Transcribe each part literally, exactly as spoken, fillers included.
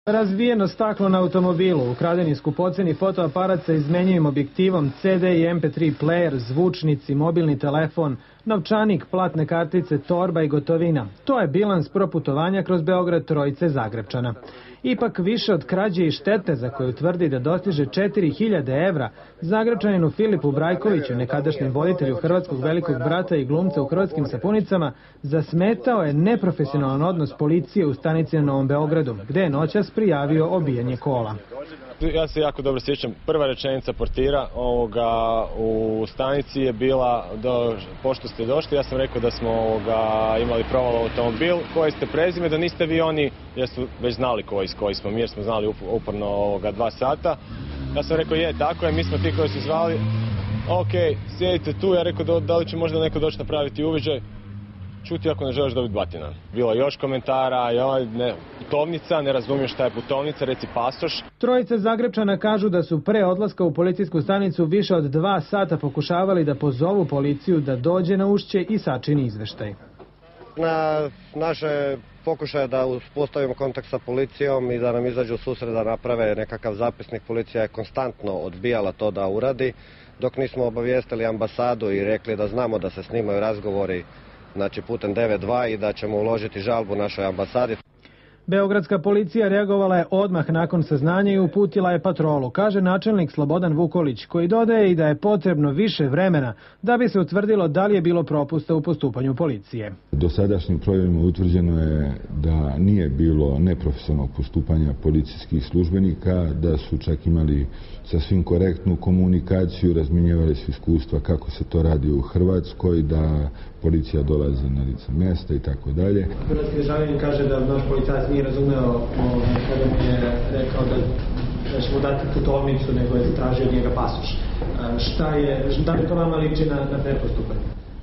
Razbijeno staklo na automobilu, ukradeni skupoceni fotoaparat sa izmenjivim objektivom, ce de i em pe tri player, zvučnici, mobilni telefon, novčanik, platne kartice, torba i gotovina. To je bilans proputovanja kroz Beograd trojice Zagrepčana. Ipak više od krađe i štete za koju tvrdi da dostiže četiri hiljade evra, Zagrepčaninu Filipu Brajkoviću, nekadašnjem voditelju Hrvatskog velikog brata i glumca u Hrvatskim sapunicama, zasmetao je neprofesionalan odnos policije u stanici na Novom Beogradu, gde je noćas prijavio obijanje kola. Ja se jako dobro sjećam, prva rečenica portira ovoga, u stanici je bila, do, pošto ste došli, ja sam rekao da smo ovoga, imali proval automobil, koji ste prezime, da niste vi oni, jer su već znali koji, koji smo mi, jer smo znali uporno ovoga, dva sata. Ja sam rekao, je, tako je, mi smo ti koji su zvali, ok, sjedite tu, ja rekao, da li će možda neko doći napraviti uviđaj. Čuti ako ne želiš dobiti batina. Bilo još komentara, joj, ne, putovnica, ne razumijem šta je putovnica, reci pasoš. Trojice Zagrepčana kažu da su pre odlaska u policijsku stanicu više od dva sata pokušavali da pozovu policiju da dođe na ušće i sačini izveštaj. Na naše pokušaje da uspostavimo kontakt sa policijom i da nam izađu u susret da naprave nekakav zapisnik, policija je konstantno odbijala to da uradi, dok nismo obavijestili ambasadu i rekli da znamo da se snimaju razgovori, znači putem devet dva i da ćemo uložiti žalbu našoj ambasadi. Beogradska policija reagovala je odmah nakon saznanja i uputila je patrolu, kaže načelnik Slobodan Vukolić, koji dodaje i da je potrebno više vremena da bi se utvrdilo da li je bilo propusta u postupanju policije. Dosadašnjim provjerama utvrđeno je da nije bilo neprofesionalnog postupanja policijskih službenika, da su čak imali sasvim korektnu komunikaciju, razmjenjivali su iskustva kako se to radi u Hrvatskoj, da policija dolazi na lice mjesta i tako dalje. Hrvatski državljanin kaže da naš policajac nije razumeo kada mu je rekao da, da će mu dati putovnicu, nego je tražio od njega pasoš. Šta je, da li to vama liči na, na nepostupanje?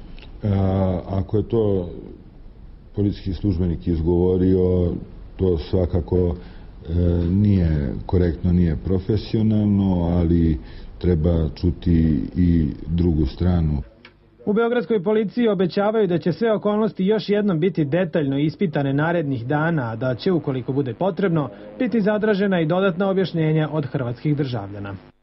Ako je to policijski službenik izgovorio, to svakako e, nije korektno, nije profesionalno, ali treba čuti i drugu stranu. U beogradskoj policiji obećavaju da će sve okolnosti još jednom biti detaljno ispitane narednih dana, a da će, ukoliko bude potrebno, biti zatražena i dodatna objašnjenja od hrvatskih državljana.